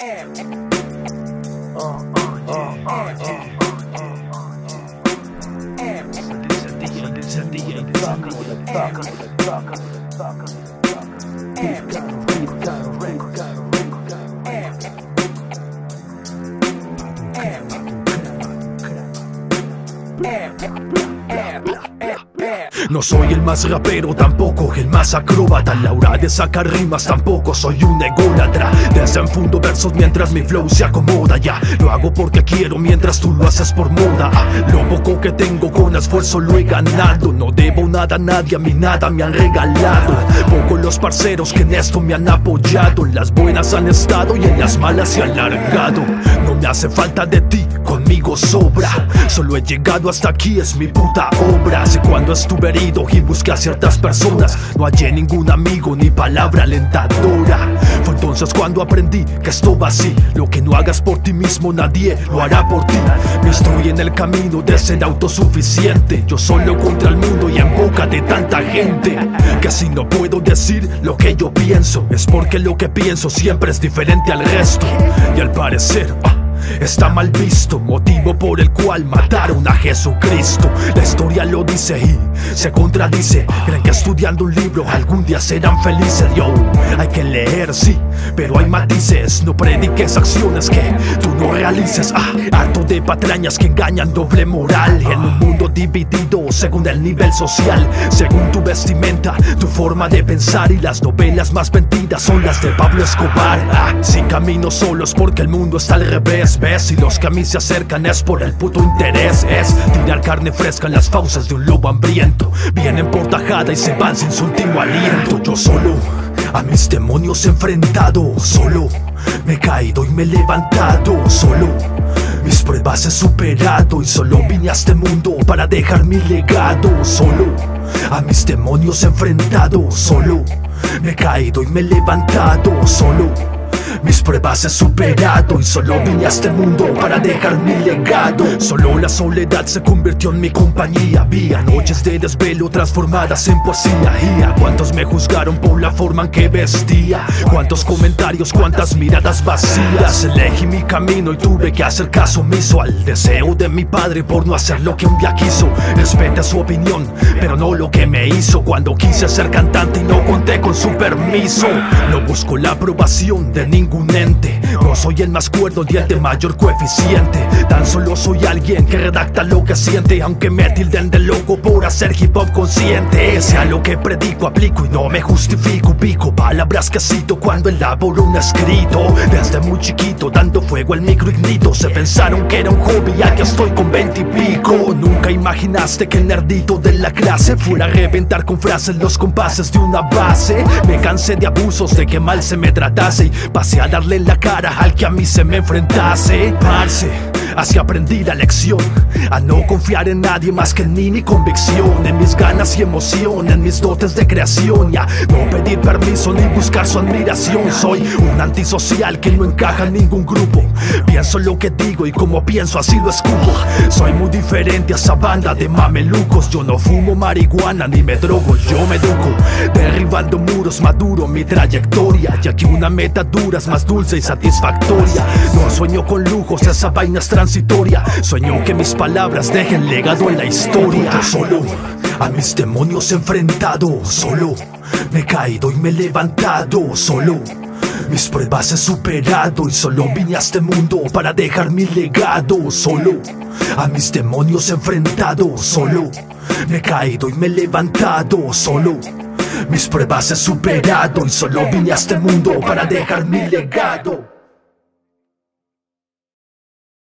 No soy el más rapero, tampoco el más acróbata. A la hora de sacar rimas tampoco soy un ególatra. Desenfundo versos mientras mi flow se acomoda. Ya, lo hago porque quiero mientras tú lo haces por moda. Lo poco que tengo con esfuerzo lo he ganado. No debo nada a nadie, a mí nada me han regalado. Poco los parceros que en esto me han apoyado. En las buenas han estado y en las malas se han largado. No me hace falta de ti, conmigo sobra. Solo he llegado hasta aquí, es mi puta obra. Sé cuando estuve herido y busqué a ciertas personas. No hallé ningún amigo ni palabra alentadora. Fue entonces cuando aprendí que esto va así. Lo que no hagas por ti mismo nadie lo hará por ti. Me estoy en el camino de ser autosuficiente. Yo solo contra el mundo y en boca de tanta gente. Que si no puedo decir lo que yo pienso, es porque lo que pienso siempre es diferente al resto. Y al parecer está mal visto, motivo por el cual mataron a Jesucristo. La historia lo dice y se contradice. Creen que estudiando un libro algún día serán felices. Yo, hay que leer, sí, pero hay matices. No prediques acciones que tú no realices. Harto de patrañas que engañan, doble moral. En un mundo dividido según el nivel social, según tu vestimenta, tu forma de pensar. Y las novelas más vendidas son las de Pablo Escobar. Si camino solo es porque el mundo está al revés. ¿Ves? Y los que a mí se acercan es por el puto interés. Es tirar carne fresca en las fauces de un lobo hambriento. Vienen por tajada y se van sin su último aliento. Yo solo a mis demonios he enfrentado. Solo me he caído y me he levantado. Solo mis pruebas he superado. Y solo vine a este mundo para dejar mi legado. Solo a mis demonios he enfrentado. Solo me he caído y me he levantado. Solo mis pruebas he superado y solo vine a este mundo para dejar mi legado. Solo la soledad se convirtió en mi compañía. Había noches de desvelo transformadas en poesía. Y a cuántos me juzgaron por la forma en que vestía. Cuántos comentarios, cuántas miradas vacías. Elegí mi camino y tuve que hacer caso omiso al deseo de mi padre por no hacer lo que un día quiso. Respeta su opinión, pero no lo que me hizo cuando quise ser cantante y no conté con su permiso. No busco la aprobación de ningún ente. No soy el más cuerdo ni el de mayor coeficiente. Tan solo soy alguien que redacta lo que siente. Aunque me tilden de loco por hacer hip hop consciente. Sea lo que predico, aplico y no me justifico. Pico palabras que cito cuando elaboro un escrito. Desde muy chiquito dando fuego al micro ignito. Se pensaron que era un hobby, ya que estoy con 20 y pico. Nunca imaginaste que el nerdito de la clase fuera a reventar con frases los compases de una base. Me cansé de abusos, de que mal se me tratase, y pasé a darle la cara al que a mí se me enfrentase. Parce, así aprendí la lección, a no confiar en nadie más que en mí, mi convicción, en mis ganas y emoción, en mis dotes de creación. Ya no pedir permiso ni buscar su admiración. Soy un antisocial que no encaja en ningún grupo. Pienso lo que digo y como pienso así lo escupo. Soy muy diferente a esa banda de mamelucos. Yo no fumo marihuana ni me drogo, yo me educo. Derribando muros, maduro mi trayectoria, ya que una meta dura es más dulce y satisfactoria. No sueño con lujos, esa vaina es transitoria. Sueño que mis palabras dejen legado en la historia. Yo solo a mis demonios he enfrentado. Solo me he caído y me he levantado. Solo mis pruebas he superado y solo vine a este mundo para dejar mi legado. Solo a mis demonios he enfrentado. Solo me he caído y me he levantado. Solo mis pruebas he superado y solo vine a este mundo para dejar mi legado.